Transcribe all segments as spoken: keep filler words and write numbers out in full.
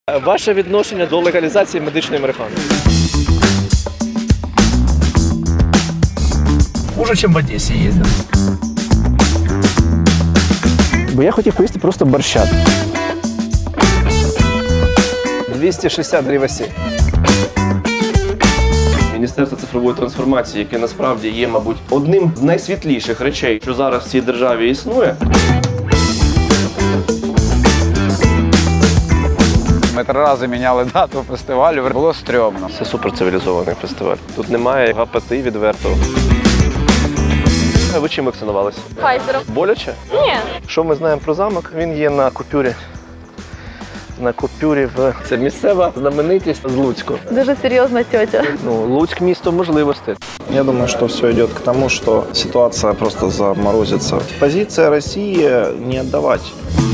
Ваше відношення до легалізації медичної марихуани? Хуже, чем в Одессе ездят. Бо я хотів поїсти просто борща. двісті шістдесят гривень. Міністерство цифрової трансформації, яке насправді є, мабуть, одним з найсвітліших речей, що зараз в цій державі існує. Ми три рази міняли дату фестивалю, було стрьомно. Це суперцивілізований фестиваль. Тут немає гапати відвертого. Ви чим вакцинувалися? Файзером. Боляче? Ні. Що ми знаємо про замок? Він є на купюрі. На купюрі в... Це місцева знаменитість з Луцьку. Дуже серйозна тьотя. Ну, Луцьк – місто можливостей. Я думаю, что все идет к тому, что ситуация просто заморозится. Позиция России не отдавать.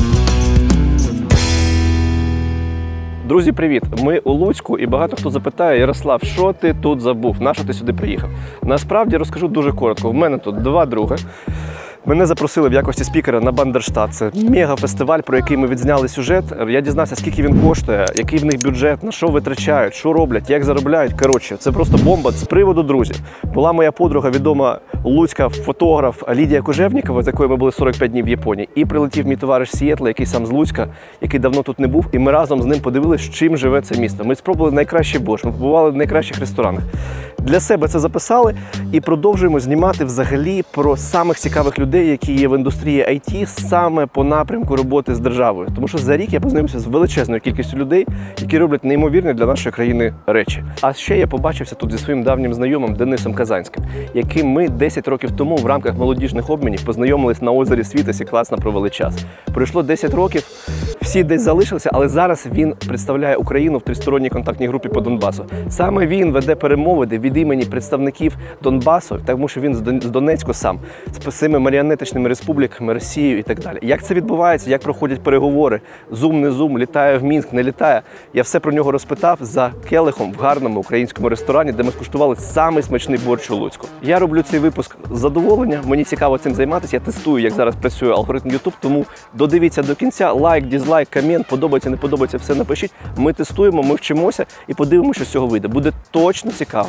Друзі, привіт! Ми у Луцьку і багато хто запитає: Ярослав, що ти тут забув? Нащо ти сюди приїхав? Насправді розкажу дуже коротко. В мене тут два други. Мене запросили в якості спікера на Бандерштат. Це мега-фестиваль, про який ми відзняли сюжет. Я дізнався, скільки він коштує, який в них бюджет, на що витрачають, що роблять, як заробляють. Коротше, це просто бомба. З приводу друзів. Була моя подруга, відома луцька фотограф Лідія Кожевнікова, з якою ми були сорок п'ять днів в Японії. І прилетів мій товариш з Сієтла, який сам з Луцька, який давно тут не був. І ми разом з ним подивилися, чим живе це місто. Ми спробували найкращий борщ, ми побували в найкращих ресторанах. Для себе це записали і продовжуємо знімати взагалі про самих цікавих людей, які є в індустрії ай ті, саме по напрямку роботи з державою. Тому що за рік я познайомився з величезною кількістю людей, які роблять неймовірні для нашої країни речі. А ще я побачився тут зі своїм давнім знайомим Денисом Казанським, яким ми десять років тому в рамках молодіжних обмінів познайомились на озері Світязь і класно провели час. Пройшло десять років, всі десь залишилися, але зараз він представляє Україну в тристоронній контактній групі по Донбасу. Саме він веде перемовини від імені представників Донбасу, тому що він з Донецьку сам, з цими маріонетичними республіками, Росією і так далі. Як це відбувається, як проходять переговори, зум, не зум, літає в Мінськ, не літає. Я все про нього розпитав за келихом в гарному українському ресторані, де ми скуштували самий смачний борщ у Луцьку. Я роблю цей випуск з задоволення, мені цікаво цим займатися, я тестую, як зараз працює алгоритм YouTube, тому додивіться до кінця, лайк, дізлайк, комент, подобається, не подобається, все напишіть. Ми тестуємо, ми вчимося і подивимося, що з цього вийде. Буде точно цікаво.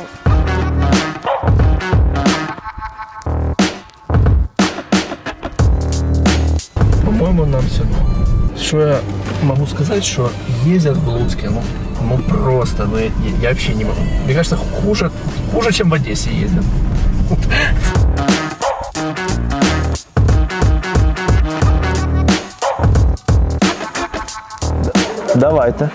По-моему, нам все. Что я могу сказать, что ездят в Луцке, ну, ну просто, ну, я, я вообще не могу. Мне кажется, хуже, хуже, чем в Одессе ездят. Давайте.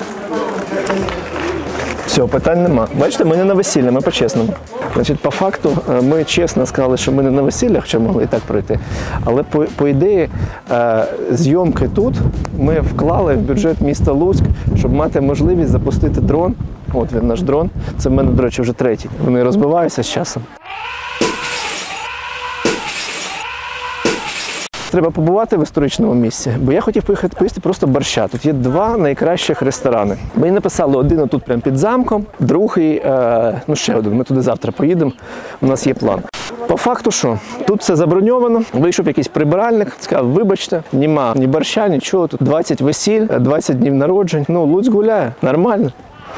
Все, питань нема. Бачите, ми не на весілля, ми по-чесному. Значить, по факту, ми чесно сказали, що ми не на весілля, хоча могли і так пройти. Але по, по ідеї, зйомки тут ми вклали в бюджет міста Луцьк, щоб мати можливість запустити дрон. От він наш дрон. Це в мене, до речі, вже третій. Вони розбиваються з часом. Треба побувати в історичному місці, бо я хотів поїхати поїсти просто борща. Тут є два найкращих ресторани. Мені написали один тут прямо під замком, другий, е, ну ще один, ми туди завтра поїдемо, у нас є план. По факту що? Тут все заброньовано, вийшов якийсь прибиральник, сказав, вибачте, нема ні борща, нічого, тут двадцять весіль, двадцять днів народжень, ну Луцьк гуляє, нормально.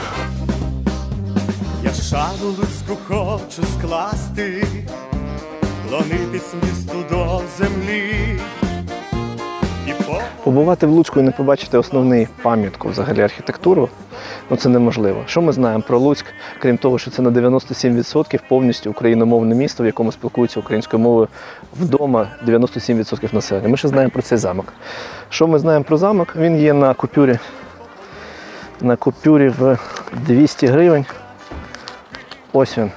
Я шару людську хочу скласти, клонитись місту до землі. Побувати в Луцьку і не побачити основний пам'ятку взагалі архітектуру, ну це неможливо. Що ми знаємо про Луцьк, крім того, що це на дев'яносто сім відсотків повністю україномовне місто, в якому спілкуються українською мовою вдома дев'яносто сім відсотків населення. Ми ще знаємо про цей замок. Що ми знаємо про замок? Він є на купюрі, на купюрі в двісті гривень. Ось він.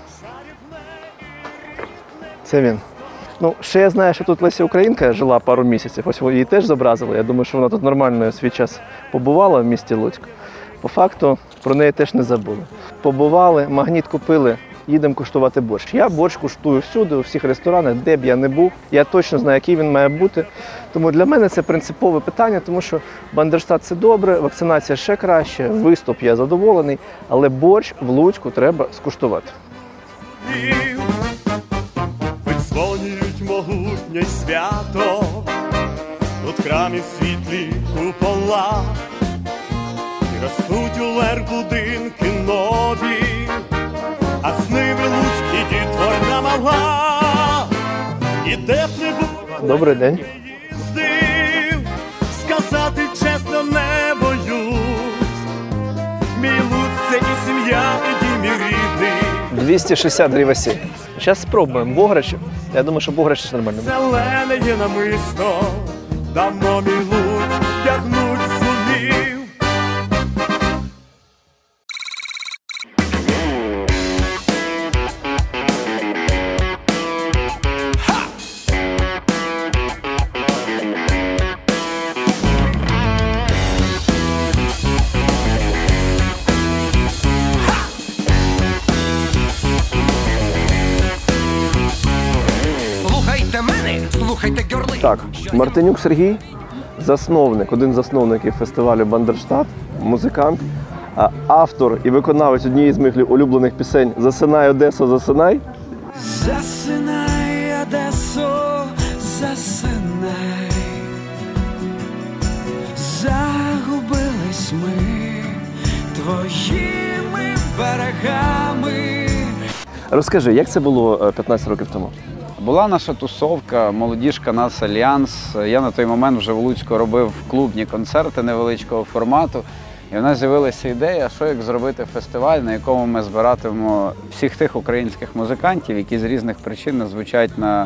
Це він. Ну, ще я знаю, що тут Леся Українка жила пару місяців, ось її теж зобразили. Я думаю, що вона тут нормально свій час побувала в місті Луцьк. По факту, про неї теж не забули. Побували, магніт купили, їдемо куштувати борщ. Я борщ куштую всюди, у всіх ресторанах, де б я не був. Я точно знаю, який він має бути. Тому для мене це принципове питання, тому що Бандерштат – це добре, вакцинація ще краще, виступ я задоволений, але борщ в Луцьку треба скуштувати. Видзвонюють могутнє свято, тут храмів світлі купола, ростуть у лер будинки нові, а з ними луцький дітвор намагав. І де б не був, Добрий день. їздив, сказати чесно не боюсь. Мій Луць – це і сім'я, і дім, і рідний. двісті шістдесят гривень. Зараз спробуємо Бограчів. Я думаю, що Бограчі нормально. Зелене є намисто, давно мій Луць тягнуть сумів. Слухайте мене, слухайте гьорли. Так, Мартинюк Сергій, засновник, один з засновників фестивалю Бандерштат, музикант, а автор і виконавець однієї з моїх улюблених пісень «Засинай, Одесо, засинай». Засинай, Одесо, засинай. Загубились ми твоїми берегами. Розкажи, як це було е, п'ятнадцять років тому? Була наша тусовка, молодіжка «Нас Альянс». Я на той момент вже в Луцьку робив клубні концерти невеличкого формату. І в нас з'явилася ідея, що як зробити фестиваль, на якому ми збиратимемо всіх тих українських музикантів, які з різних причин не звучать на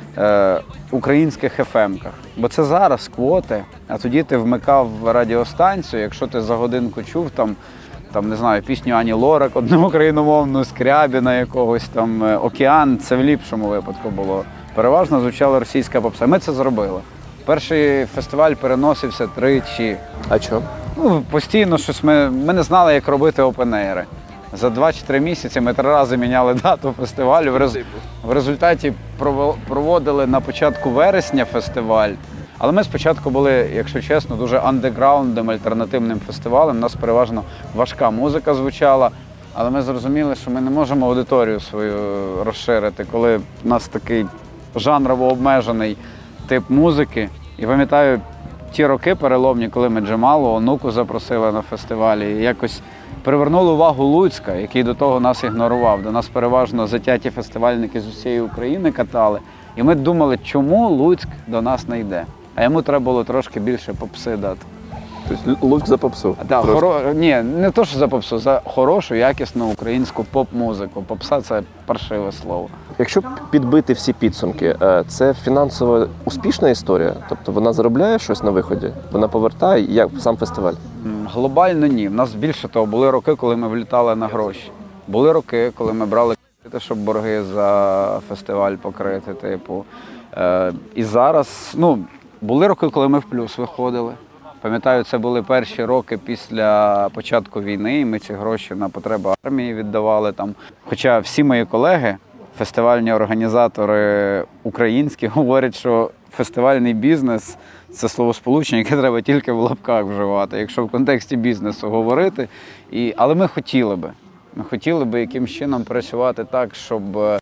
е, українських еф емках. Бо це зараз квоти, а тоді ти вмикав радіостанцію, якщо ти за годинку чув там, там не знаю, пісню Ані Лорак, одну україномовну, Скрябіна якогось, там «Океан», це в ліпшому випадку було. Переважно звучала російська попса. Ми це зробили. Перший фестиваль переносився тричі. А чого? Ну, постійно щось ми, ми не знали, як робити опен-ейри. За два чи три місяці ми три рази міняли дату фестивалю. В, рез... в результаті проводили на початку вересня фестиваль. Але ми спочатку були, якщо чесно, дуже андеграундним альтернативним фестивалем. У нас переважно важка музика звучала, але ми зрозуміли, що ми не можемо аудиторію свою розширити, коли в нас такий жанрово обмежений тип музики. І пам'ятаю ті роки переломні, коли ми Джемалу, Онуку запросили на фестивалі, і якось привернули увагу Луцька, який до того нас ігнорував. До нас переважно затяті фестивальники з усієї України катали. І ми думали, чому Луцьк до нас не йде. А йому треба було трошки більше попси дати. Тобто Луцьк за попсу? Да, хоро... Ні, не то, що за попсу, за хорошу, якісну українську поп-музику. Попса – це паршиве слово. Якщо підбити всі підсумки, е, це фінансово успішна історія? Тобто вона заробляє щось на виході? Вона повертає, як сам фестиваль? М, Глобально ні. У нас більше того, були роки, коли ми влітали на гроші. Були роки, коли ми брали кредити, щоб борги за фестиваль покрити, типу. Е, і зараз, ну, були роки, коли ми в плюс виходили. Пам'ятаю, це були перші роки після початку війни, і ми ці гроші на потреби армії віддавали там. Хоча всі мої колеги, фестивальні організатори українські, говорять, що фестивальний бізнес – це словосполучення, яке треба тільки в лапках вживати, якщо в контексті бізнесу говорити. І, але ми хотіли би. Ми хотіли би якимось чином працювати так, щоб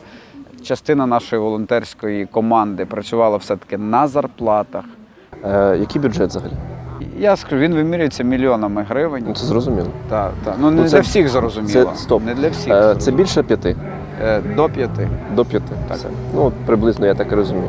частина нашої волонтерської команди працювала все-таки на зарплатах. Е, який бюджет взагалі? Я скажу, він вимірюється мільйонами гривень. Ну, це зрозуміло. Так, так. Ну, не Ну, це- для всіх зрозуміло. Це, стоп. Не для всіх. Е, це зрозуміло. більше п'яти? Е, До п'яти. До п'яти. Так. Все. Ну, от приблизно я так і розумію.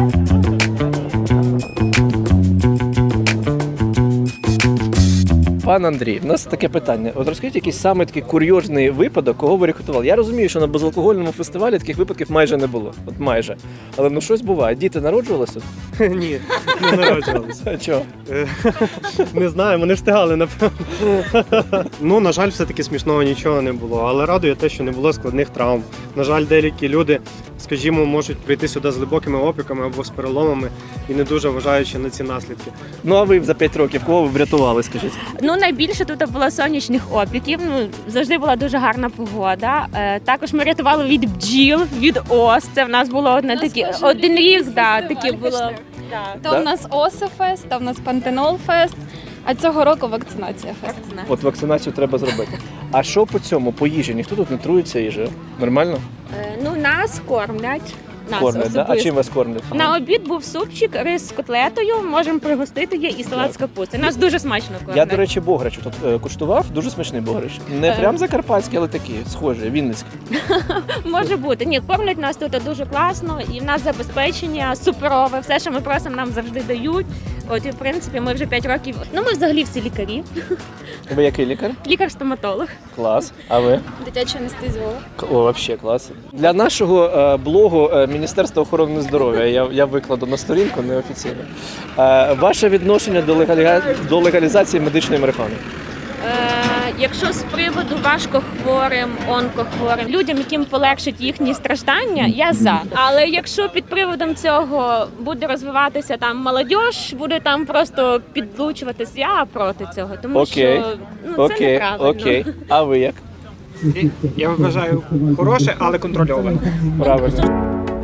Пан Андрій, в нас таке питання. От розкажіть якийсь саме такий курйозний випадок, кого ви рекрутували. Я розумію, що на безалкогольному фестивалі таких випадків майже не було. От майже. Але ну щось буває. Діти народжувалися тут? Ні, не народжувалися. А чого? Е, Не знаю, ми не встигали, напевно. Ну, на жаль, все-таки смішного нічого не було, але радує те, що не було складних травм. На жаль, деякі люди, скажімо, можуть прийти сюди з глибокими опіками або з переломами і не дуже вважаючи на ці наслідки. Ну а ви за п'ять років кого ви врятували, скажіть? Ну, найбільше тут було сонячних опіків. Ну, завжди була дуже гарна погода. Е, також ми рятували від бджіл, від ос. Це в нас було одне такі один рік, да, таке було. То Да? в нас Осифест, то в нас Пантенол-фест, а цього року вакцинація фест. От вакцинацію треба зробити. А що по цьому, по їжі? Ніхто тут не труїться їжею? Нормально? Е, ну, нас кормлять. нас Кормлять, да? особисто. А чим вас кормлять? На обід був супчик, рис з котлетою, можемо пригостити є і салат з капусти. Нас дуже смачно кормлять. Я, до речі, бограч тут е, куштував, дуже смачний бограч. Не Е. прям закарпатський, але такий, схожий, вінницький. Може бути. Ні, кормлять нас тут дуже класно, і в нас забезпечення суперове. Все, що ми просимо, нам завжди дають. От і в принципі ми вже п'ять років. Ну ми взагалі всі лікарі. Ви який лікар? Лікар-стоматолог. Клас. А ви? Дитячий анестезіолог. О, вообще клас. Для нашого е, блогу е, Міністерства охорони здоров'я я, я викладу на сторінку неофіційно. Е, ваше відношення до, легалі... до легалізації медичної марихуани? Е, якщо з приводу важкохворим, онкохворим, людям, яким полегшить їхні страждання, я за. Але якщо під приводом цього буде розвиватися там молодь, буде там просто підлучуватись, я проти цього, тому Окей. що ну, це Окей, неправильно. окей. А ви як? Я вважаю хороше, але контрольоване. Правильно.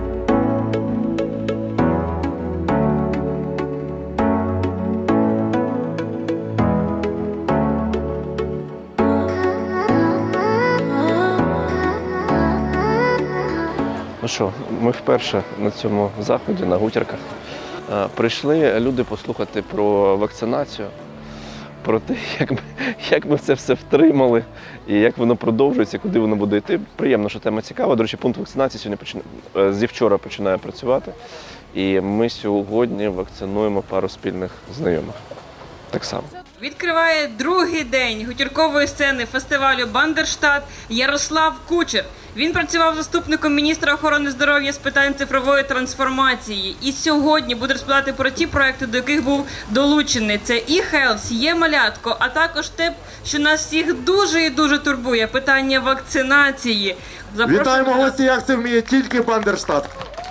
Ну що, ми вперше на цьому заході, на гутірках. Е, Прийшли люди послухати про вакцинацію, про те, як ми, як ми це все втримали і як воно продовжується, куди воно буде йти. Приємно, що тема цікава. До речі, пункт вакцинації сьогодні починає, зі вчора починає працювати. І ми сьогодні вакцинуємо пару спільних знайомих. Так само. Відкриває другий день гутіркової сцени фестивалю «Бандерштат» Ярослав Кучер. Він працював заступником міністра охорони здоров'я з питань цифрової трансформації. І сьогодні буде розповідати про ті проекти, до яких був долучений. Це e-health, є малятко, а також те, що нас всіх дуже і дуже турбує – питання вакцинації. Запрошую. Вітаємо гості, як це вміє тільки Бандерштат.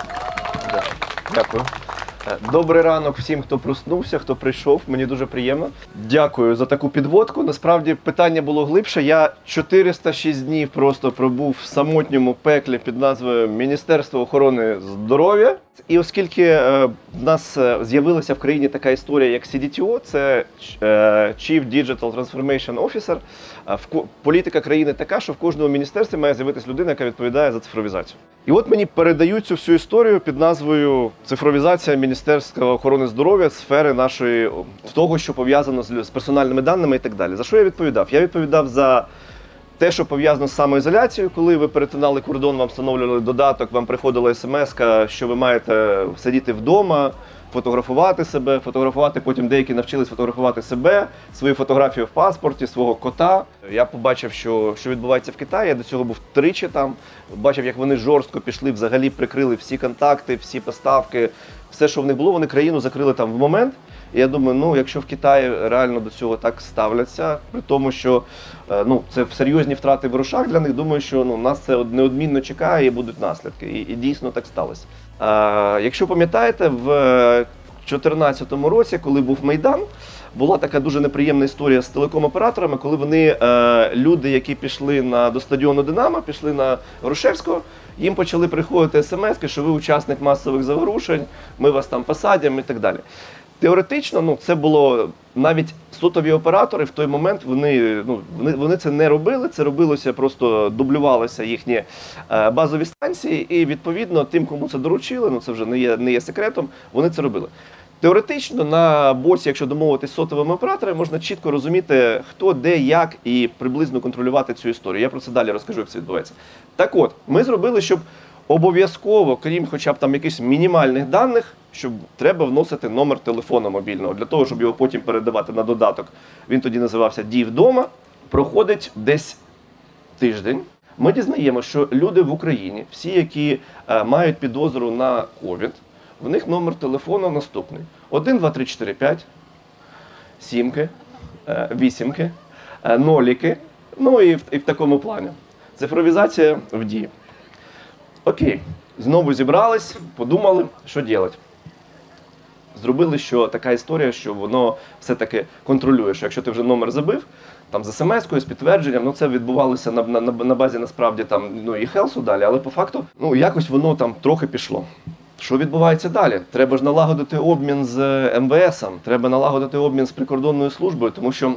Дякую. Добрий ранок всім, хто проснувся, хто прийшов. Мені дуже приємно. Дякую за таку підводку. Насправді питання було глибше. Я чотириста шість днів просто пробув в самотньому пеклі під назвою Міністерство охорони здоров'я. І оскільки е, в нас з'явилася в країні така історія, як сі ді ті о, це е, Chief Digital Transformation Officer, е, в, політика країни така, що в кожному міністерстві має з'явитися людина, яка відповідає за цифровізацію. І от мені передають цю всю історію під назвою «Цифровізація Міністерства охорони здоров'я, сфери нашої, того, що пов'язано з, з персональними даними і так далі». За що я відповідав? Я відповідав за те, що пов'язано з самоізоляцією, коли ви перетинали кордон, вам встановлювали додаток, вам приходила смс-ка, що ви маєте сидіти вдома, фотографувати себе, фотографувати, потім деякі навчились фотографувати себе, свою фотографію в паспорті, свого кота. Я побачив, що, що відбувається в Китаї, я до цього був тричі там, бачив, як вони жорстко пішли, взагалі прикрили всі контакти, всі поставки, все, що в них було, вони країну закрили там в момент. І я думаю, ну, якщо в Китаї реально до цього так ставляться, при тому, що ну, це серйозні втрати в грошах для них, думаю, що ну, нас це неодмінно чекає і будуть наслідки. І, і дійсно так сталося. А, якщо пам'ятаєте, в дві тисячі чотирнадцятому році, коли був Майдан, була така дуже неприємна історія з телеком-операторами, коли вони, е, люди, які пішли на, до стадіону «Динамо», пішли на Грушевського, їм почали приходити смски, що ви учасник масових заворушень, ми вас там посадимо і так далі. Теоретично, ну, це було, навіть сотові оператори в той момент, вони, ну, вони, вони це не робили, це робилося, просто дублювалися їхні е, базові станції, і відповідно тим, кому це доручили, ну це вже не є, не є секретом, вони це робили. Теоретично на боці, якщо домовитись з сотовими операторами, можна чітко розуміти, хто, де, як і приблизно контролювати цю історію. Я про це далі розкажу, як це відбувається. Так от, ми зробили, щоб обов'язково, крім хоча б там якихось мінімальних даних, щоб треба вносити номер телефону мобільного, для того, щоб його потім передавати на додаток. Він тоді називався «Дій вдома». Проходить десь тиждень. Ми дізнаємося, що люди в Україні, всі, які е, мають підозру на ковід, в них номер телефону наступний. один, два, три, чотири, п'ять, сімки, е, вісімки, е, ноліки, ну і в, і в такому плані. Цифровізація в дії. Окей, знову зібрались, подумали, що робити. Зробили, що така історія, що воно все-таки контролює, що якщо ти вже номер забив, там з смс-кою, з підтвердженням, ну це відбувалося на, на, на базі насправді там, ну, і хелсу далі, але по факту, ну, якось воно там трохи пішло. Що відбувається далі? Треба ж налагодити обмін з ем ве есом, треба налагодити обмін з прикордонною службою, тому що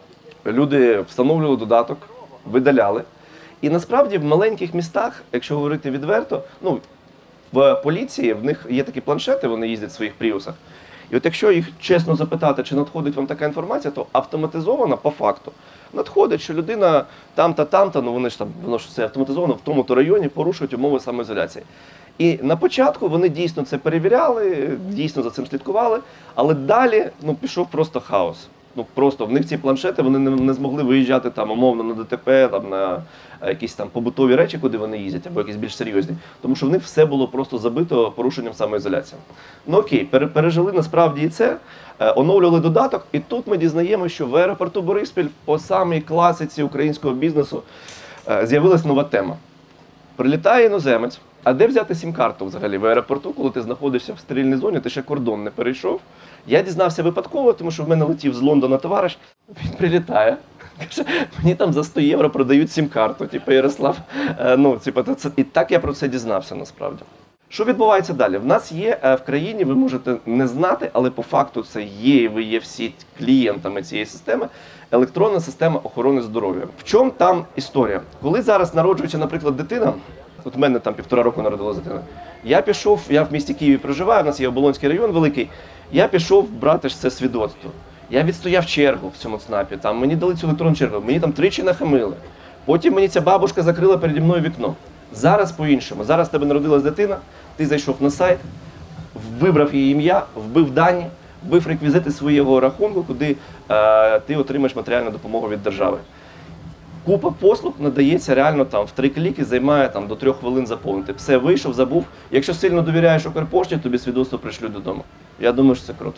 люди встановлювали додаток, видаляли. І насправді в маленьких містах, якщо говорити відверто, ну, В поліції в них є такі планшети, вони їздять в своїх пріусах. І от якщо їх чесно запитати, чи надходить вам така інформація, то автоматизовано по факту надходить, що людина там-та, там-та, ну вони ж там, воно ж все автоматизовано в тому-то районі, порушують умови самоізоляції. І на початку вони дійсно це перевіряли, дійсно за цим слідкували, але далі ну, пішов просто хаос. Ну просто в них ці планшети, вони не, не змогли виїжджати там умовно на ДТП, там на якісь там побутові речі, куди вони їздять, або якісь більш серйозні. Тому що в них все було просто забито порушенням самоізоляції. Ну окей, пережили насправді і це, оновлювали додаток, і тут ми дізнаємося, що в аеропорту Бориспіль по самій класиці українського бізнесу з'явилась нова тема. Прилітає іноземець, а де взяти сім-карту взагалі в аеропорту, коли ти знаходишся в стерильній зоні, ти ще кордон не перейшов. Я дізнався випадково, тому що в мене летів з Лондона товариш, він прилітає, каже, мені там за сто євро продають сім-карту, типу Ярослав, ну, типу, це... і так я про це дізнався насправді. Що відбувається далі? В нас є в країні, ви можете не знати, але по факту це є, і ви є всі клієнтами цієї системи, електронна система охорони здоров'я. В чому там історія? Коли зараз народжується, наприклад, дитина, от в мене там півтора року народилася дитина, я пішов, я в місті Києві проживаю, у нас є Оболонський район великий, я пішов брати ж це свідоцтво. Я відстояв чергу в цьому ЦНАПі, там мені дали цю електронну чергу, мені там тричі нахамили. Потім мені ця бабушка закрила переді мною вікно. Зараз по-іншому. Зараз в тебе народилась дитина, ти зайшов на сайт, вибрав її ім'я, вбив дані, вбив реквізити свого рахунку, куди е, ти отримаєш матеріальну допомогу від держави. Купа послуг надається реально там в три кліки, займає там до трьох хвилин заповнити. Все, вийшов, забув. Якщо сильно довіряєш Укрпошті, тобі свідоцтво пришлють додому. Я думаю, що це круто.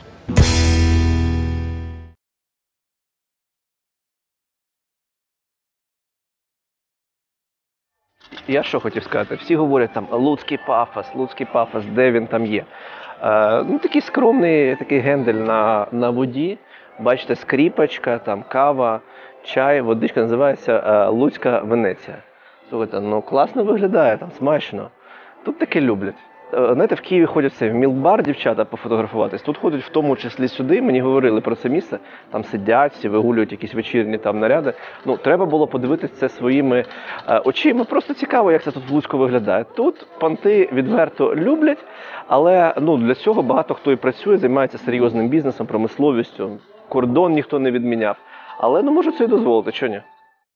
Я що хотів сказати? Всі говорять там луцький пафос, луцький пафос, де він там є. Е, ну, такий скромний такий гендель на, на воді. Бачите, скріпочка, там кава, чай, водичка, називається е, Луцька Венеція. Слухайте, ну класно виглядає, там смачно. Тут таке люблять. Е, знаєте, в Києві ходять все, в мілк-бар дівчата пофотографуватись. Тут ходять в тому числі сюди, мені говорили про це місце. Там сидять, всі вигулюють якісь вечірні там наряди. Ну, треба було подивитися це своїми е, очима. Просто цікаво, як це тут в Луцьку виглядає. Тут понти відверто люблять, але ну, для цього багато хто і працює, займається серйозним бізнесом, промисловістю. Кордон ніхто не відміняв. Але ну можу це і дозволити, чого ні?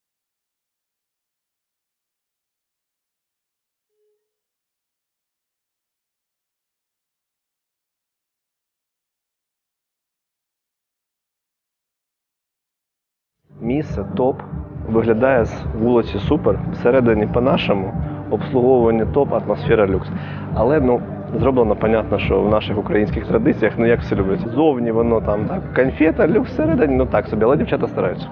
Місце топ, виглядає з вулиці супер, всередині по-нашому, обслуговування топ, атмосфера люкс. Але ну зроблено, понятно, що в наших українських традиціях, ну як всі люблять, зовні воно там так, конфета, люкс всередині, ну так собі, але дівчата стараються.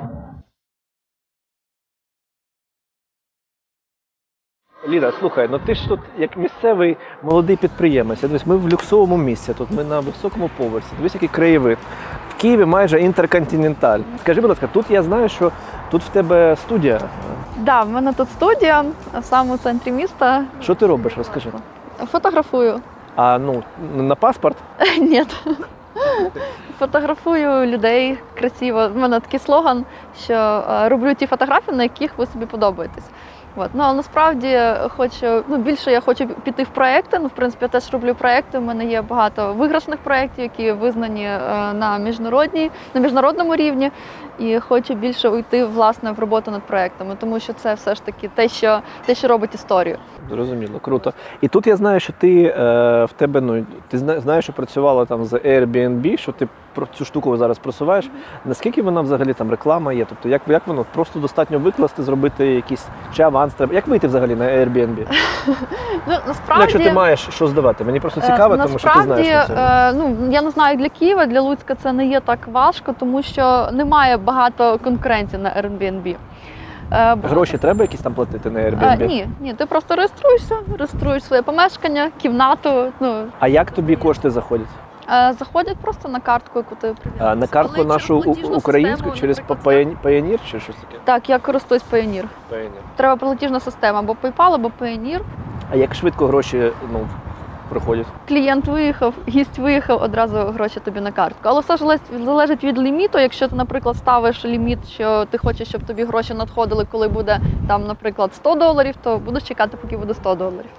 Ліда, слухай, ну ти ж тут як місцевий молодий підприємець. Дивись, ми в люксовому місці, тут ми на високому поверсі. Дивись, який краєвид. В Києві майже інтерконтиненталь. Скажи, будь ласка, тут я знаю, що тут в тебе студія. Так, да, в мене тут студія, в самому центрі міста. Що ти робиш, розкажи. Фотографую. А, ну, на паспорт? Ні. Фотографую людей красиво. У мене такий слоган, що роблю ті фотографії, на яких ви собі подобаєтесь. От. Ну, але насправді хочу, ну, більше я хочу піти в проекти. Ну, в принципі, я теж роблю проекти. У мене є багато виграшних проєктів, які визнані на міжнародній, на міжнародному рівні. І хочу більше уйти, власне, в роботу над проектами, тому що це все ж таки те, що, те, що робить історію. Зрозуміло, круто. І тут я знаю, що ти е, в тебе, ну, ти знаєш, що працювала там з Airbnb, що ти про цю штуку зараз просуваєш. Mm-hmm. Наскільки вона взагалі там реклама є? Тобто, як, як воно? Просто достатньо викласти, зробити якийсь, чи аванс треба? Як вийти взагалі на Airbnb? Ну, насправді... Якщо ти маєш що здавати? Мені просто цікаво, е, тому що ти знаєш на цьому. Е, ну, я не знаю, для Києва, для Луцька це не є так важко, тому що немає багато конкуренції на Airbnb. Е, Гроші треба якісь там платити на Airbnb? Е, ні, ні, ти просто реєструєшся, реєструєш своє помешкання, кімнату. Ну. А як тобі кошти заходять? Е, заходять просто на картку, яку ти прив'язуєш. А на картку але нашу українську, систему, через Payoneer чи щось таке? Так, я користуюсь Payoneer. Payoneer. Треба платіжна система, або PayPal, або Payoneer. А як швидко гроші, ну, проходять? Клієнт виїхав, гість виїхав, одразу гроші тобі на картку. Але все ж залежить від ліміту. Якщо ти, наприклад, ставиш ліміт, що ти хочеш, щоб тобі гроші надходили, коли буде, там, наприклад, сто доларів, то будеш чекати, поки буде сто доларів.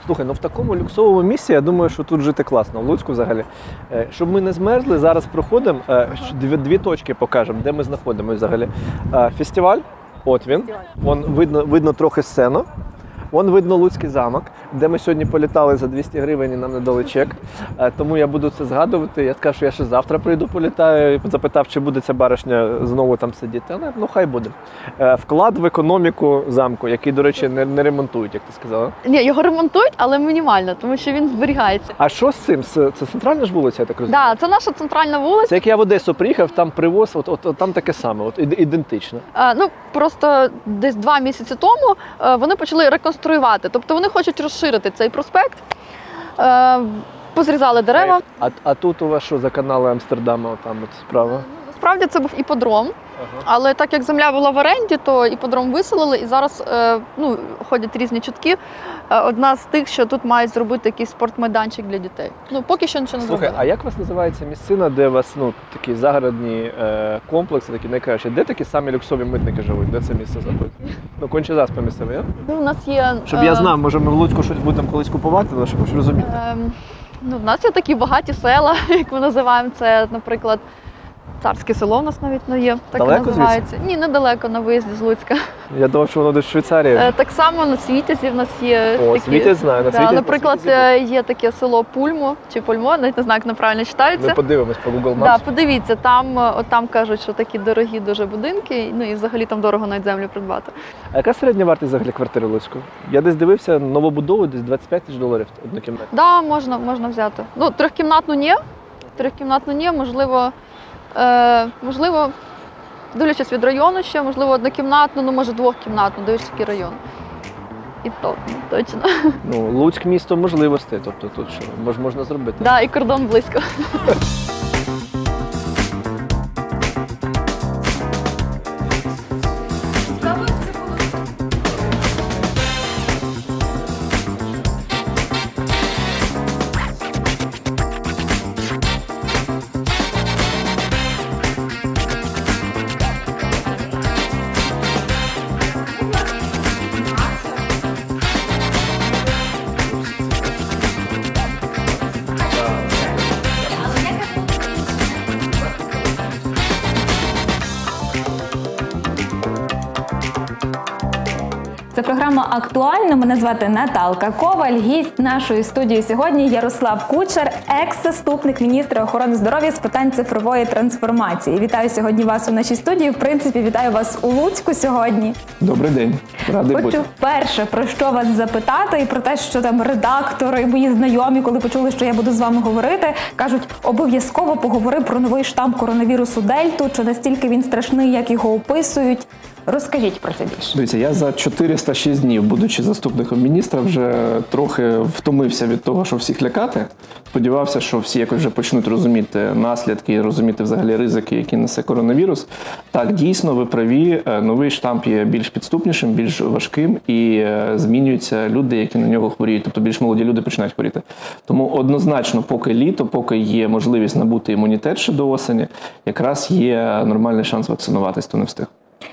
Слухай, ну в такому люксовому місці, я думаю, що тут жити класно, в Луцьку взагалі. Е, Щоб ми не змерзли, зараз проходимо, е, щ- дві, дві точки покажемо, де ми знаходимося взагалі. Е, Фестиваль, от він, вон видно, видно трохи сцену. Вон видно Луцький замок, де ми сьогодні політали за двісті гривень і нам не дали чек. Е, Тому я буду це згадувати. Я скажу, що я ще завтра прийду політаю. І запитав, чи буде ця баришня знову там сидіти. Але ну хай буде. Е, Вклад в економіку замку, який, до речі, не, не ремонтують, як ти сказала. Ні, його ремонтують, але мінімально, тому що він зберігається. А що з цим? Це, це центральна ж вулиця, я так розумію? Да, це наша центральна вулиця. Це як я в Одесу приїхав, там привоз, от, от, от там таке саме, от ід- ідентично. Е, Ну, просто десь два місяці тому е, вони почали реконструювати. Тобто вони хочуть розширити цей проспект, е, позрізали дерева. А, а тут у вас що за канали Амстердама, там от справа? Насправді це був іподром, але так як земля була в оренді, то іподром виселили, і зараз е, ну, ходять різні чутки. Е, Одна з тих, що тут мають зробити якийсь спортмайданчик для дітей. Ну, поки що нічого не Слухай, зробили. а як у вас називається місцина, де у вас ну, такі загородні е, комплекси, такі найкращі? Де такі самі люксові митники живуть? Де це місце знаходиться? Ну, конче заспа місцеве, я? Ну, у нас є... Щоб е, я знав, може ми в Луцьку щось будемо колись купувати, але щоб ви розуміти. е, ну, в нас є такі багаті села, як ми називаємо. Це, наприклад, Царське село у нас навіть не є, так і Далеко називається. Ні, недалеко, на виїзді з Луцька. Я думав, що воно десь в Швейцарії. Е, Так само на Світязі в нас є О, такі... Світязь знаю, на Да, Світязь- наприклад, на Світязі е, є таке село Пульмо, чи Пульмо, навіть не знаю, як неправильно читається. Ми подивимось по Google Maps. Да, подивіться, там, е, от там кажуть, що такі дорогі дуже будинки, ну і взагалі там дорого навіть землю придбати. А яка середня вартість взагалі квартири в Луцьку? Я десь дивився новобудову, десь двадцять п'ять тисяч доларів однокімнатна. Да, можна, можна взяти. Ну, трьохкімнатну ні, трьохкімнатну ні, можливо, е, можливо, дивлячись від району ще, можливо, однокімнатну, ну, може, двохкімнатну, дивлячись, який район. І то, ну, точно. Ну, Луцьк місто можливостей, тобто тут що мож, можна зробити. Да, і кордон близько. Це програма «Актуально». Мене звати Наталка Коваль. Гість нашої студії сьогодні Ярослав Кучер, екс-заступник міністра охорони здоров'я з питань цифрової трансформації. Вітаю сьогодні вас у нашій студії. В принципі, вітаю вас у Луцьку сьогодні. Добрий день. Радий бути. Хочу перше, про що вас запитати, і про те, що там редактори і мої знайомі, коли почули, що я буду з вами говорити, кажуть, обов'язково поговори про новий штам коронавірусу Дельту, чи настільки він страшний, як його описують. Розкажіть про це більше. Дивіться, я за чотириста шість днів, будучи заступником міністра, вже трохи втомився від того, що всіх лякати. Сподівався, що всі якось вже почнуть розуміти наслідки, розуміти взагалі ризики, які несе коронавірус. Так, дійсно, ви праві, новий штам є більш підступнішим, більш важким і змінюються люди, які на нього хворіють. Тобто більш молоді люди починають хворіти. Тому однозначно, поки літо, поки є можливість набути імунітет ще до осені, якраз є нормальний шанс вакцинуватись, то не встиг.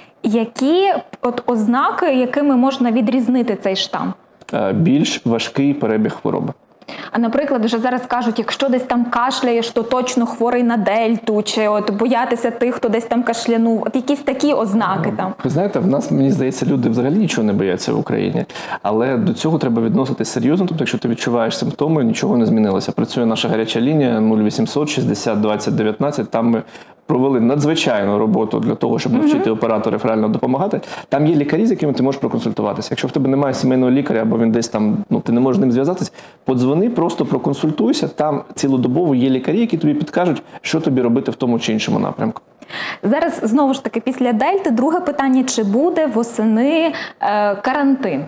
Які от ознаки, якими можна відрізнити цей штам? Більш важкий перебіг хвороби. А, наприклад, вже зараз кажуть, якщо десь там кашляєш, то точно хворий на дельту, чи от боятися тих, хто десь там кашлянув. От якісь такі ознаки там. Ви знаєте, в нас, мені здається, люди взагалі нічого не бояться в Україні. Але до цього треба відноситись серйозно. Тобто, якщо ти відчуваєш симптоми, нічого не змінилося. Працює наша гаряча лінія нуль вісімсот шістдесят двадцять дев'ятнадцять. Там ми провели надзвичайну роботу для того, щоб навчити mm-hmm. операторів реально допомагати. Там є лікарі, з якими ти можеш проконсультуватися. Якщо в тебе немає сімейного лікаря, або він десь там, ну ти не можеш з ним зв'язатись, подзвони, просто проконсультуйся. Там цілодобово є лікарі, які тобі підкажуть, що тобі робити в тому чи іншому напрямку. Зараз, знову ж таки, після дельти, друге питання, чи буде восени е, карантин?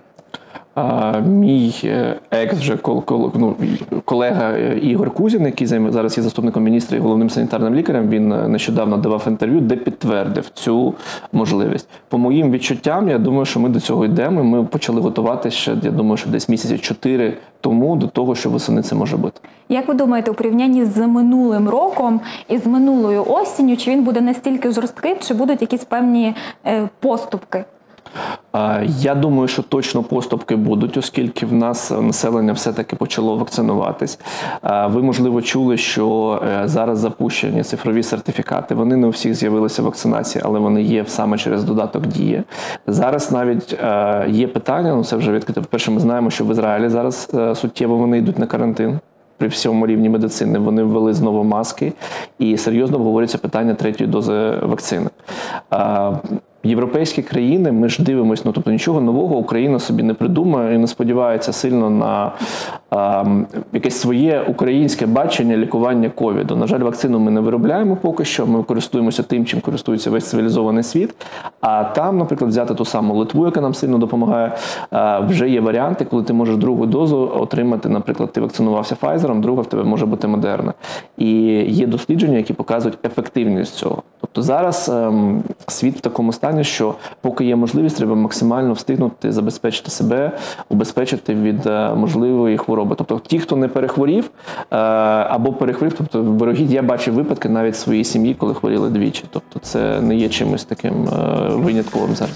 А, мій екс вже кол, кол, ну, колега Ігор Кузін, який зараз є заступником міністра і головним санітарним лікарем, він нещодавно давав інтерв'ю, де підтвердив цю можливість. По моїм відчуттям, я думаю, що ми до цього йдемо. Ми почали готуватися ще, я думаю, що десь місяці чотири тому до того, що восени це може бути. Як ви думаєте, у порівнянні з минулим роком і з минулою осінню, чи він буде настільки жорсткий, чи будуть якісь певні е, поступки? Я думаю, що точно поступки будуть, оскільки в нас населення все-таки почало вакцинуватись. Ви, можливо, чули, що зараз запущені цифрові сертифікати. Вони не у всіх з'явилися вакцинації, але вони є саме через додаток «Дія». Зараз навіть є питання, ну це вже відкрито. По-перше, ми знаємо, що в Ізраїлі зараз суттєво вони йдуть на карантин. При всьому рівні медицини вони ввели знову маски і серйозно обговорюється питання третьої дози вакцини. Європейські країни, ми ж дивимося, ну тобто нічого нового Україна собі не придумає і не сподівається сильно на а, якесь своє українське бачення лікування ковіду. На жаль, вакцину ми не виробляємо поки що, ми користуємося тим, чим користується весь цивілізований світ. А там, наприклад, взяти ту саму Литву, яка нам сильно допомагає, а, вже є варіанти, коли ти можеш другу дозу отримати, наприклад, ти вакцинувався Pfizer, друга в тебе може бути Moderna. І є дослідження, які показують ефективність цього. Тобто зараз ем, світ в такому стані, що поки є можливість, треба максимально встигнути забезпечити себе, убезпечити від е, можливої хвороби. Тобто ті, хто не перехворів е, або перехворів, тобто вирогідь, я бачив випадки навіть в своїй сім'ї, коли хворіли двічі. Тобто це не є чимось таким е, винятковим зараз.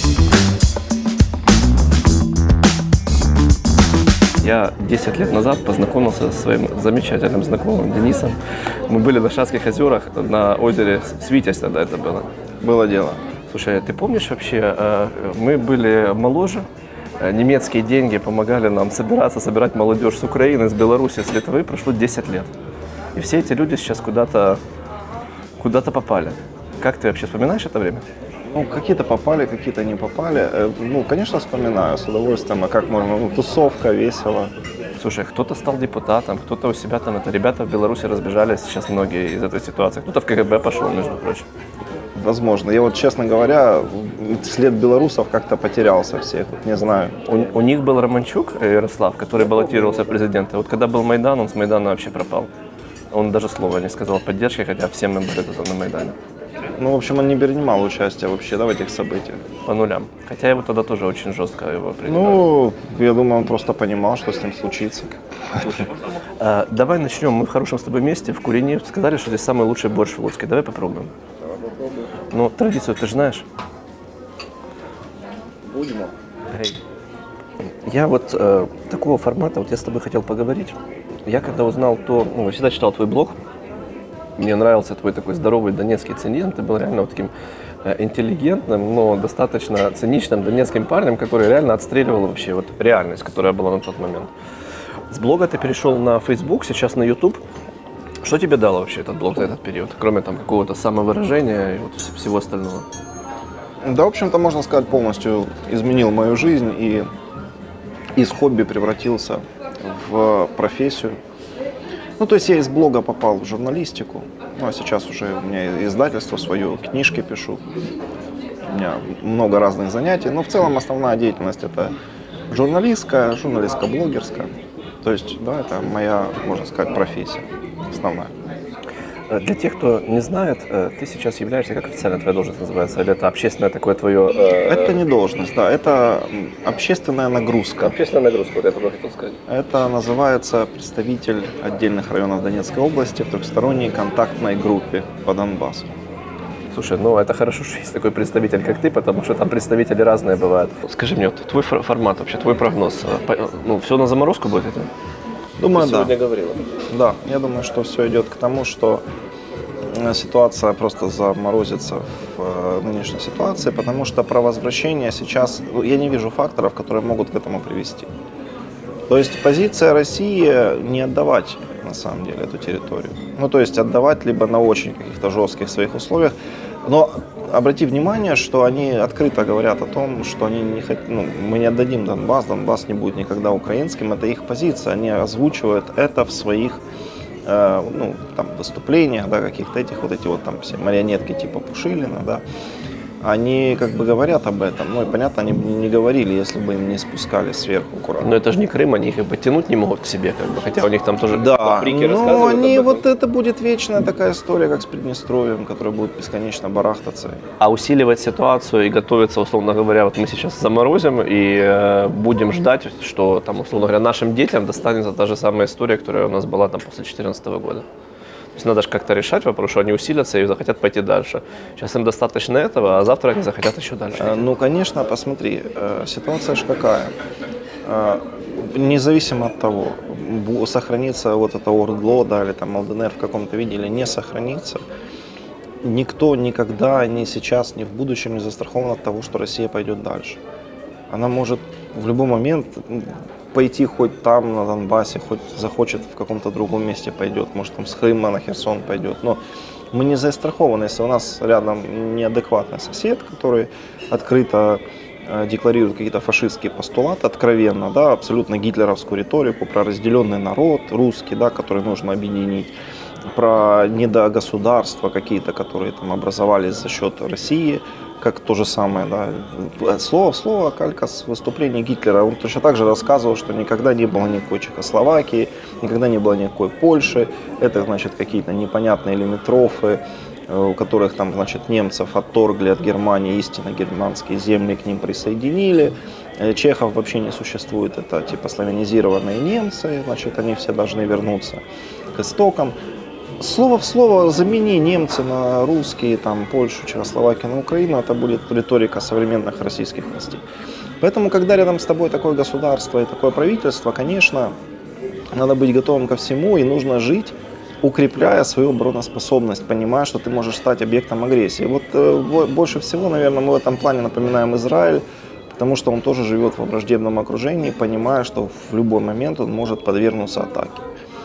Я десять лет назад познакомился со своим замечательным знакомым Денисом. Мы были на Шацких озерах, на озере Свитязь тогда это было. Было дело. Слушай, ты помнишь вообще, мы были моложе, немецкие деньги помогали нам собираться, собирать молодежь с Украины, с Беларуси, с Литвы, прошло десять лет. И все эти люди сейчас куда-то куда-то попали. Как ты вообще вспоминаешь это время? Ну, какие-то попали, какие-то не попали. Ну, конечно, вспоминаю с удовольствием. А как можно? Ну, тусовка, весело. Слушай, кто-то стал депутатом, кто-то у себя там, это ребята в Беларуси разбежались сейчас многие из этой ситуации. Кто-то в ка гэ бэ пошел, между прочим. Возможно. Я вот, честно говоря, след белорусов как-то потерялся всех. Вот не знаю. У, у них был Романчук, Ярослав, который баллотировался в президенты. Вот когда был Майдан, он с Майдана вообще пропал. Он даже слова не сказал поддержки, хотя все мы были тут на Майдане. Ну, в общем, он не принимал участие вообще, да, в этих событиях. По нулям. Хотя его тогда тоже очень жестко его принимали. Ну, я думаю, он просто понимал, что с ним случится. Слушай, а, давай начнем. Мы в хорошем с тобой месте, в Курине. Сказали, что здесь самый лучший борщ в Луцке. Давай попробуем. Давай попробуем. Ну, традицию ты же знаешь. Будем. Эй. Я вот э, такого формата, вот я с тобой хотел поговорить. Я когда узнал то, ну, я всегда читал твой блог. Мне нравился твой такой здоровый донецкий цинизм. Ты был реально вот таким э, интеллигентным, но достаточно циничным донецким парнем, который реально отстреливал вообще вот реальность, которая была на тот момент. С блога ты перешел на Facebook, сейчас на YouTube. Что тебе дало вообще этот блог за этот период, кроме там какого-то самовыражения и вот всего остального? Да, в общем-то, можно сказать, полностью изменил мою жизнь и из хобби превратился в профессию. Ну, то есть я из блога попал в журналистику, ну, а сейчас уже у меня издательство свое, книжки пишу, у меня много разных занятий, но в целом основная деятельность это журналистская, журналистско-блогерская, то есть, да, это моя, можно сказать, профессия основная. Для тех, кто не знает, ты сейчас являешься, как официально твоя должность называется, или это общественное такое твое... Э... Это не должность, да, это общественная нагрузка. Общественная нагрузка, вот я тоже хотел сказать. Это называется представитель отдельных районов Донецкой области в трехсторонней контактной группе по Донбассу. Слушай, ну это хорошо, что есть такой представитель, как ты, потому что там представители разные бывают. Скажи мне, вот твой формат вообще, твой прогноз, ну все на заморозку будет это? Думаю, Ты да. сегодня говорила. Да, я думаю, что все идет к тому, что ситуация просто заморозится в нынешней ситуации, потому что про возвращение сейчас, я не вижу факторов, которые могут к этому привести. То есть позиция России не отдавать на самом деле эту территорию. Ну, то есть отдавать либо на очень каких-то жестких своих условиях. Но обрати внимание, что они открыто говорят о том, что они не хот... ну, мы не отдадим Донбасс, Донбасс не будет никогда украинским. Это их позиция, они озвучивают это в своих э, ну, там, выступлениях, да, каких-то этих вот эти вот там все марионетки типа Пушилина, да. Они как бы говорят об этом, ну и понятно, они бы не говорили, если бы им не спускали сверху аккуратно. Но это же не Крым, они их и подтянуть не могут к себе, как бы, хотя у них там тоже да, фрики но рассказывают. Они, вот это будет вечная такая история, как с Приднестровьем, которая будет бесконечно барахтаться. А усиливать ситуацию и готовиться, условно говоря, вот мы сейчас заморозим и э, будем ждать, что там, условно говоря, нашим детям достанется та же самая история, которая у нас была там после две тысячи четырнадцатого года. То есть надо же как-то решать вопрос, что они усилятся и захотят пойти дальше. Сейчас им достаточно этого, а завтра они захотят еще дальше. Э, Ну, конечно, посмотри, э, ситуация же какая. Э, Независимо от того, бу- сохранится вот это ОРДЛО, да, или там ЛДНР в каком-то виде, или не сохранится, никто никогда, ни сейчас, ни в будущем не застрахован от того, что Россия пойдет дальше. Она может в любой момент м, пойти хоть там, на Донбассе, хоть захочет в каком-то другом месте пойдет, может там с Крыма на Херсон пойдет. Но мы не застрахованы, если у нас рядом неадекватный сосед, который открыто э, декларирует какие-то фашистские постулаты, откровенно, да, абсолютно гитлеровскую риторику про разделенный народ русский, да, который нужно объединить, про недогосударства какие-то, которые там образовались за счет России, как то же самое, да, слово в слово, калька с выступления Гитлера. Он точно так же рассказывал, что никогда не было никакой Чехословакии, никогда не было никакой Польши, это, значит, какие-то непонятные лимитрофы, у которых там, значит, немцев отторгли от Германии, истинно германские земли к ним присоединили. Чехов вообще не существует, это типа славянизированные немцы, значит, они все должны вернуться к истокам. Слово в слово замени немцы на русские, там, Польшу, Чехословакию на Украину, это будет риторика современных российских властей. Поэтому, когда рядом с тобой такое государство и такое правительство, конечно, надо быть готовым ко всему и нужно жить, укрепляя свою обороноспособность, понимая, что ты можешь стать объектом агрессии. Вот э, больше всего, наверное, мы в этом плане напоминаем Израиль, потому что он тоже живет во враждебном окружении, понимая, что в любой момент он может подвергнуться атаке.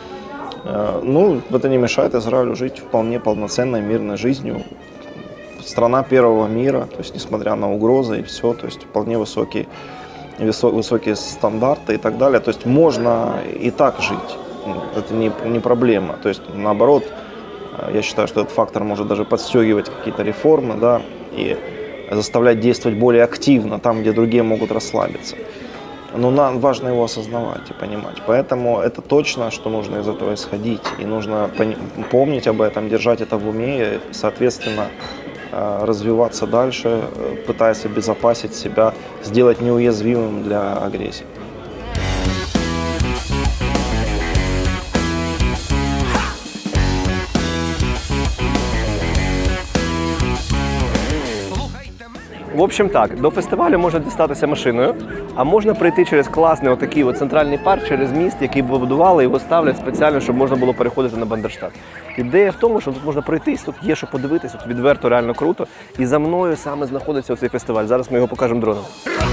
Ну, это не мешает Израилю жить вполне полноценной мирной жизнью. Страна первого мира, то есть несмотря на угрозы и все, то есть вполне высокие, высокие стандарты и так далее. То есть можно и так жить, это не, не проблема. То есть наоборот, я считаю, что этот фактор может даже подстегивать какие-то реформы, да, и заставлять действовать более активно там, где другие могут расслабиться. Но нам важно его осознавать и понимать. Поэтому это точно, что нужно из этого исходить. И нужно помнить об этом, держать это в уме и, соответственно, развиваться дальше, пытаясь обезопасить себя, сделать неуязвимым для агрессии. В общем так, до фестивалю можна дістатися машиною, а можна прийти через класний отакий от центральний парк, через міст, який побудували, його ставлять спеціально, щоб можна було переходити на Бандерштат. Ідея в тому, що тут можна пройтись, тут є що подивитись, тут відверто, реально круто. І за мною саме знаходиться цей фестиваль. Зараз ми його покажемо дроном.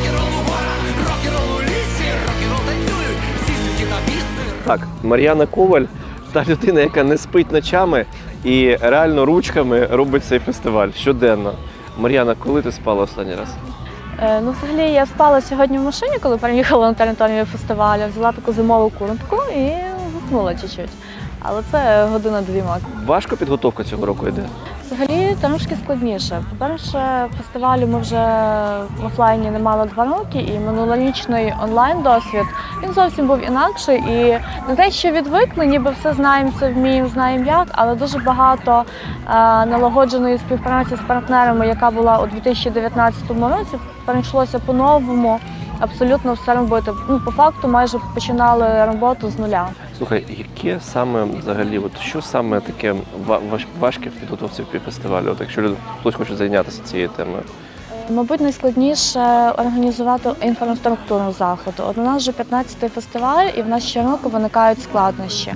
Так, Мар'яна Коваль, та людина, яка не спить ночами і реально ручками робить цей фестиваль щоденно. Мар'яна, коли ти спала останній раз? Е, ну, взагалі, я спала сьогодні в машині, коли переїхала на територію фестивалю, взяла таку зимову куртку і заснула чуть-чуть. Але це година-дві максимум. Важко підготовка цього року йде? Взагалі, трошки складніше. По-перше, фестивалю ми вже в офлайні не мали два роки, і минулорічний онлайн-досвід, він зовсім був інакший. І не те, що відвикли, ніби все знаємо, все вміємо, знаємо як, але дуже багато е, налагодженої співпраці з партнерами, яка була у дві тисячі дев'ятнадцятому році, перейшлося по-новому. Абсолютно все робити. Ну, по факту майже починали роботу з нуля. Слухай, яке саме взагалі, от що саме таке важке в підготовці фестивалю, от якщо хтось хоче зайнятися цією темою? Мабуть, найскладніше організувати інфраструктуру заходу. От у нас вже п'ятнадцятий фестиваль, і в нас щороку виникають складнощі.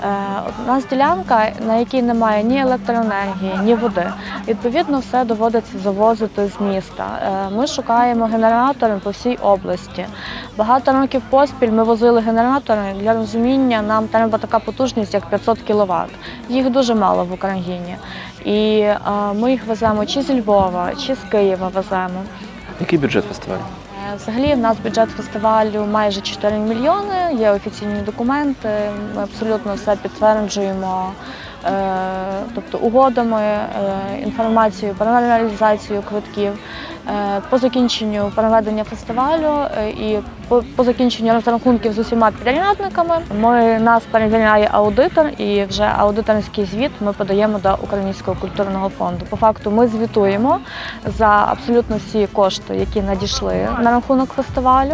От у нас ділянка, на якій немає ні електроенергії, ні води. Відповідно, все доводиться завозити з міста. Ми шукаємо генератори по всій області. Багато років поспіль ми возили генератори. Для розуміння, нам треба така потужність, як п'ятсот кіловат. Їх дуже мало в Україні. І а, ми їх веземо чи зі Львова, чи з Києва веземо. Який бюджет фестивалю? Взагалі, в нас бюджет фестивалю майже чотири мільйони, є офіційні документи, ми абсолютно все підтверджуємо, е, тобто угодами, е, інформацією про реалізацію квитків. Е, по закінченню проведення фестивалю е, і по, по закінченню розрахунків з усіма підрядниками ми, нас перевіряє аудитор, і вже аудиторський звіт ми подаємо до Українського культурного фонду. По факту ми звітуємо за абсолютно всі кошти, які надійшли на рахунок фестивалю,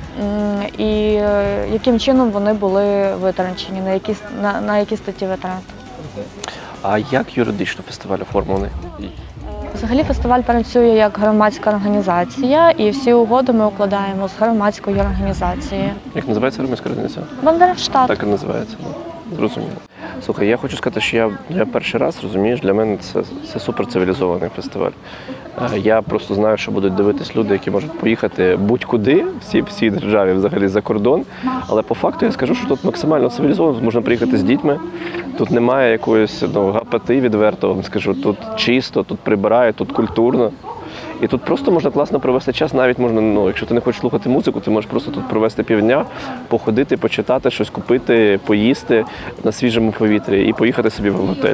і яким чином вони були витрачені, на які, на, на які статті витрат. А як юридично фестиваль оформлений? Взагалі фестиваль працює як громадська організація, і всі угоди ми укладаємо з громадською організацією. Як називається громадська організація? Бандерштат. Так і називається. Зрозуміло. Слухай, я хочу сказати, що я, я перший раз, розумієш, для мене це, це суперцивілізований фестиваль. Я просто знаю, що будуть дивитись люди, які можуть поїхати будь-куди, всі, всій державі, взагалі за кордон. Але по факту я скажу, що тут максимально цивілізовано, тут можна приїхати з дітьми, тут немає якоїсь ну, гапати відверто, вам скажу, тут чисто, тут прибирають, тут культурно. І тут просто можна класно провести час, навіть можна, ну, якщо ти не хочеш слухати музику, ти можеш просто тут провести півдня, походити, почитати, щось купити, поїсти на свіжому повітрі і поїхати собі в готель.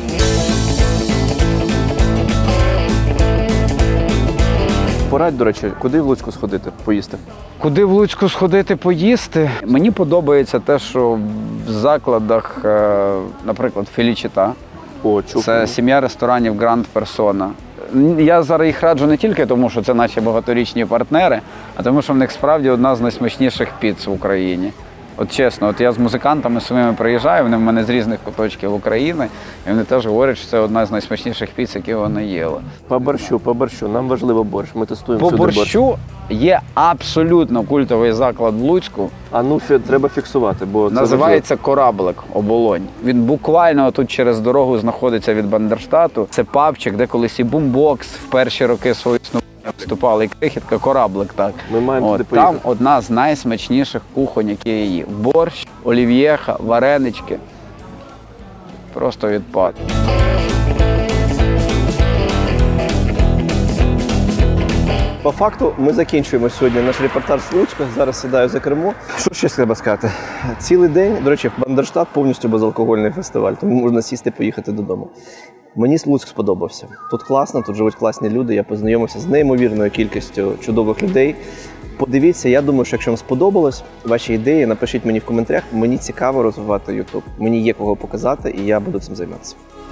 Порадь, до речі, куди в Луцьку сходити, поїсти? Куди в Луцьку сходити поїсти? Мені подобається те, що в закладах, наприклад, Фелічіта, О, це сім'я ресторанів Гранд Персона. Я зараз їх раджу не тільки тому, що це наші багаторічні партнери, а тому, що в них справді одна з найсмачніших піц в Україні. От чесно, от я з музикантами своїми приїжджаю, вони в мене з різних куточків України, і вони теж говорять, що це одна з найсмачніших піц, які вони їли. По борщу, по борщу, нам важливо борщ, ми тестуємо По всюди борщ. борщу є абсолютно культовий заклад в Луцьку. А ну, фі, треба фіксувати, бо це називається Кораблик, Оболонь. Він буквально тут через дорогу знаходиться від Бандерштату. Це пабчик, де колись і Бумбокс в перші роки свого існування виступали, і Крихітка, Кораблик, так. Ми маємо От, туди поїхати. там одна з найсмачніших кухонь, які я їв. Борщ, олів'єха, варенички. Просто відпад. По факту ми закінчуємо сьогодні наш репортаж з Луцька. Зараз сідаю за кермо. Що ще треба сказати? Цілий день, до речі, Бандерштат повністю безалкогольний фестиваль, тому можна сісти і поїхати додому. Мені Луцьк сподобався. Тут класно, тут живуть класні люди, я познайомився з неймовірною кількістю чудових людей. Подивіться, я думаю, що якщо вам сподобалось ваші ідеї, напишіть мені в коментарях. Мені цікаво розвивати YouTube. Мені є кого показати, і я буду цим займатися.